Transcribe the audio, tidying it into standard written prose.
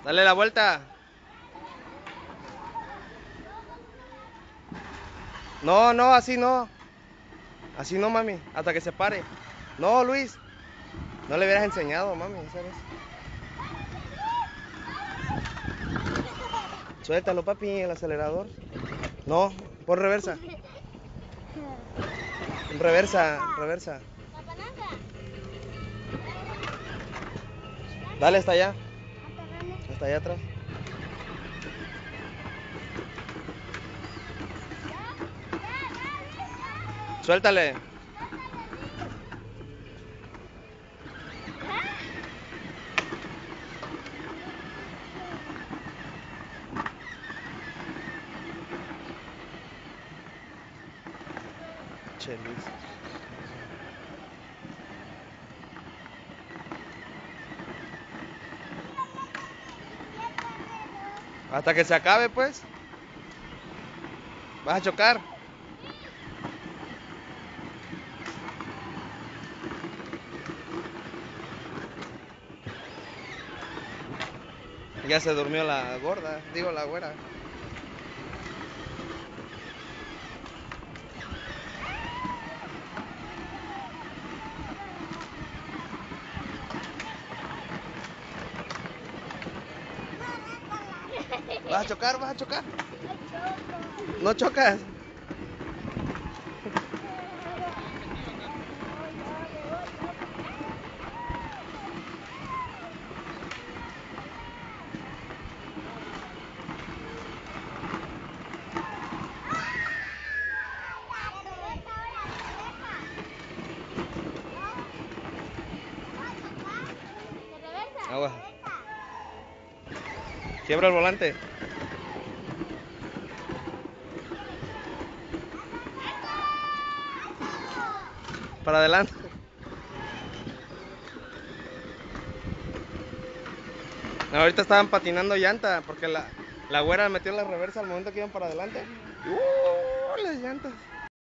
Dale la vuelta. No, no, así no. Así no, mami. Hasta que se pare. No, Luis. No le hubieras enseñado, mami, ¿sabes? Suéltalo, papi, el acelerador. No, por reversa. Reversa, reversa. Dale hasta allá. Hasta allá atrás. Suéltale. Che, Luis. Hasta que se acabe, pues. Vas a chocar. Ya se durmió la gorda, digo la güera. Vas a chocar, vas a chocar. No chocas. Agua. Quiebra el volante. Para adelante. Ahorita estaban patinando llanta porque la güera metió la reversa al momento que iban para adelante. Las llantas.